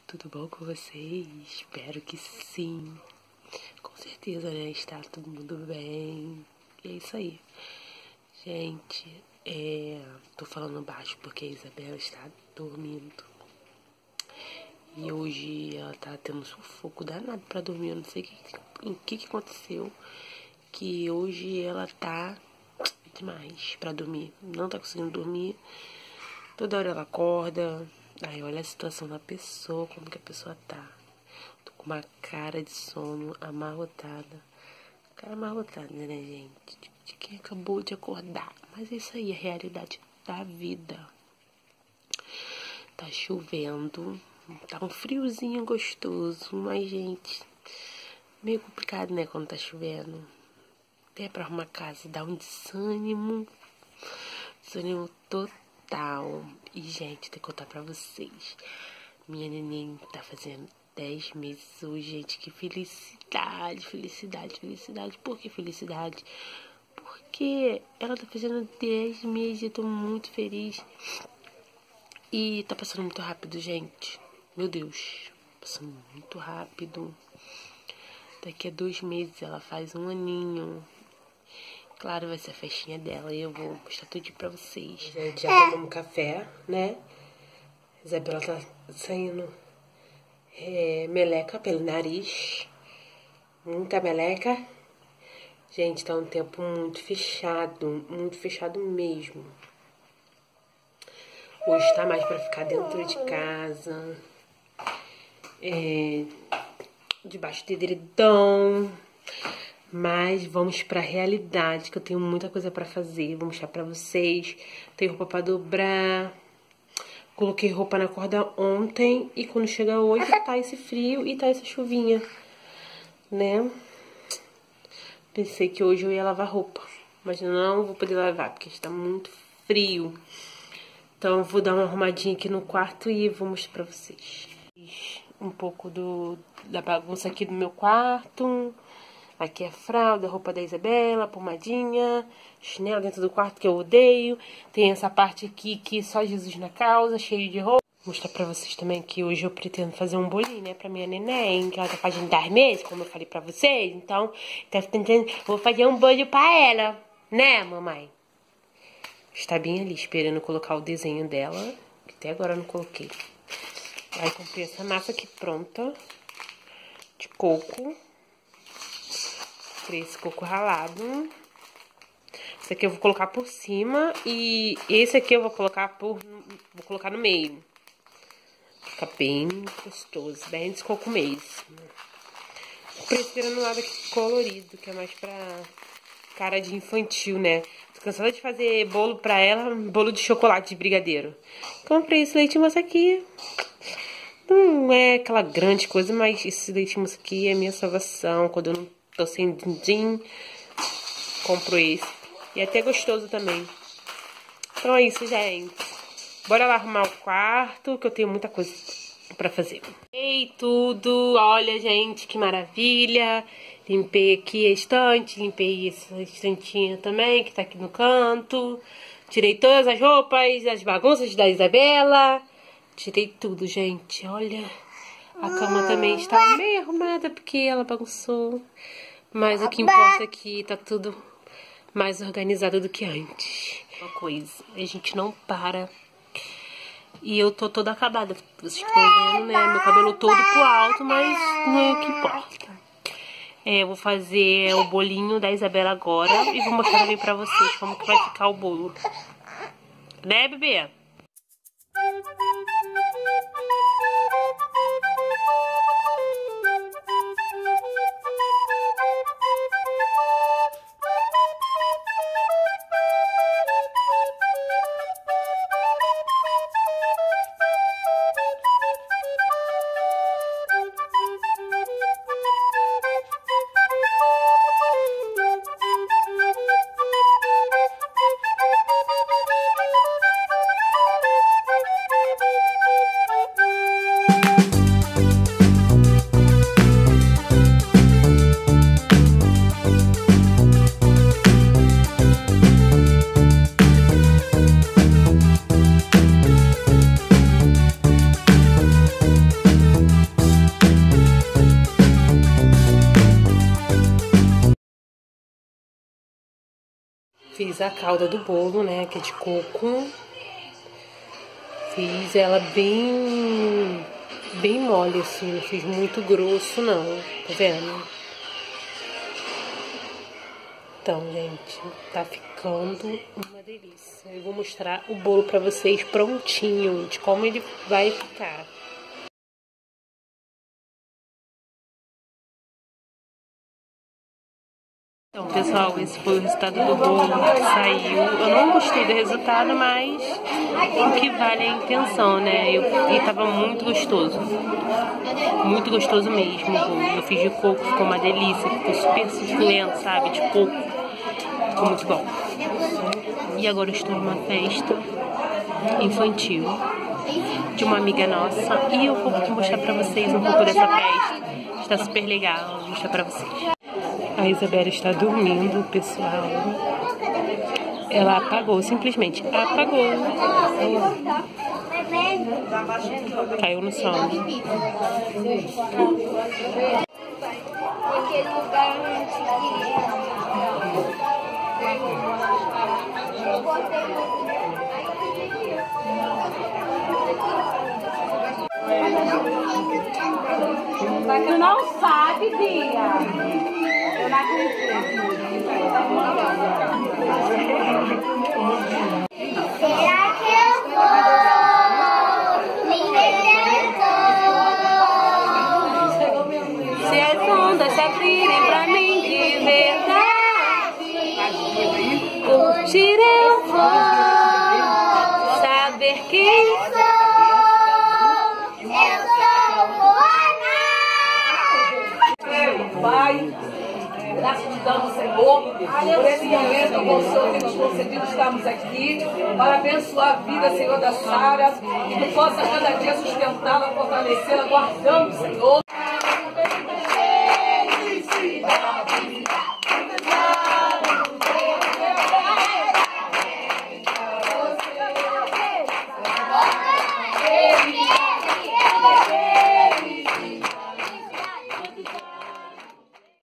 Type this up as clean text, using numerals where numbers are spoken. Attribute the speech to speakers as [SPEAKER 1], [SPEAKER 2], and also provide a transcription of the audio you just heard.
[SPEAKER 1] Tudo bom com vocês? Espero que sim. Com certeza, né? Está todo mundo bem. E é isso aí. Gente, tô falando baixo porque a Isabela está dormindo. E hoje ela tá tendo um sufoco danado pra dormir. Eu não sei o que aconteceu. Que hoje ela tá demais pra dormir. Não tá conseguindo dormir. Toda hora ela acorda. Aí olha a situação da pessoa, como que a pessoa tá. Tô com uma cara de sono amarrotada. Cara amarrotada, né, gente? De quem acabou de acordar. Mas é isso aí, a realidade da vida. Tá chovendo. Tá um friozinho gostoso. Mas, gente, meio complicado, né, quando tá chovendo. Até pra arrumar casa dá um desânimo. Desânimo total. E, gente, tem que contar pra vocês. Minha neném tá fazendo 10 meses hoje, gente. Que felicidade, felicidade, felicidade. Por que felicidade? Porque ela tá fazendo 10 meses e eu tô muito feliz. E tá passando muito rápido, gente. Meu Deus, passando muito rápido. Daqui a 2 meses ela faz 1 aninho. Claro, vai ser a festinha dela e eu vou mostrar tudo pra vocês. Gente, já tomamos café, né? A Isabela tá saindo meleca pelo nariz. Muita meleca. Gente, tá um tempo muito fechado mesmo. Hoje tá mais pra ficar dentro de casa. Debaixo do edredom. Mas vamos pra realidade, que eu tenho muita coisa pra fazer. Vou mostrar pra vocês. Tem roupa pra dobrar. Coloquei roupa na corda ontem. E quando chega hoje, tá esse frio e tá essa chuvinha, né? Pensei que hoje eu ia lavar roupa. Mas não vou poder lavar, porque está muito frio. Então, eu vou dar uma arrumadinha aqui no quarto e vou mostrar pra vocês. Um pouco da bagunça aqui do meu quarto. Aqui é a fralda, a roupa da Isabela, pomadinha, chinelo dentro do quarto que eu odeio. Tem essa parte aqui que só Jesus na causa, cheio de roupa. Vou mostrar pra vocês também que hoje eu pretendo fazer um bolinho, né, pra minha neném, que ela tá fazendo 10 meses, como eu falei pra vocês. Então, vou fazer um bolo pra ela, né, mamãe? Está bem ali esperando colocar o desenho dela, que até agora eu não coloquei. Aí comprei essa massa aqui pronta, de coco. Esse coco ralado. Esse aqui eu vou colocar por cima. E esse aqui eu vou colocar no meio. Fica bem gostoso. Bem de coco mesmo. Comprei esse granulado aqui colorido, que é mais pra cara de infantil, né? Tô cansada de fazer bolo pra ela, bolo de chocolate de brigadeiro. Comprei esse leite moça aqui. Não é aquela grande coisa, mas esse leite moça aqui é minha salvação. Quando eu não tô sem din-din, compro esse. E é até gostoso também. Então é isso, gente. Bora lá arrumar o quarto, que eu tenho muita coisa pra fazer. Limpei tudo. Olha, gente, que maravilha. Limpei aqui a estante. Limpei essa estantinha também, que tá aqui no canto. Tirei todas as roupas, as bagunças da Isabela. Tirei tudo, gente. Olha. A cama também está meio arrumada, porque ela bagunçou. Mas o que importa é que tá tudo mais organizado do que antes. Uma coisa, a gente não para. E eu tô toda acabada. Vocês estão vendo, né? Meu cabelo todo pro alto, mas não é o que importa. Eu vou fazer o bolinho da Isabela agora e vou mostrar também pra vocês como que vai ficar o bolo. Né, bebê? Fiz a calda do bolo, né, que é de coco. Fiz ela bem mole, assim, não fiz muito grosso, não, tá vendo? Então, gente, tá ficando uma delícia. Eu vou mostrar o bolo pra vocês prontinho, de como ele vai ficar. Então, pessoal, esse foi o resultado do bolo que saiu. Eu não gostei do resultado, mas o que vale é a intenção, né? E tava muito gostoso. Muito gostoso mesmo o bolo. Eu fiz de coco, ficou uma delícia. Ficou super suculento, sabe? De coco. Ficou muito bom. E agora eu estou numa festa infantil de uma amiga nossa. E eu vou mostrar pra vocês um pouco dessa festa. Está super legal. Vou mostrar pra vocês. A Isabela está dormindo, pessoal. Ela apagou, simplesmente apagou. Caiu no sono.
[SPEAKER 2] Tu não sabe, Bia. Eu não acredito. Será que eu vou? Ninguém tentou.
[SPEAKER 1] Se as ondas se abrirem pra mim de verdade, curtir eu vou, saber quem sou.
[SPEAKER 2] Pai, graças te damos, Senhor, por esse momento abençoa que nos concedido estamos aqui, para abençoar a vida, Senhor, da Sara, que tu possa cada dia sustentá-la, fortalecê-la, guardando, Senhor.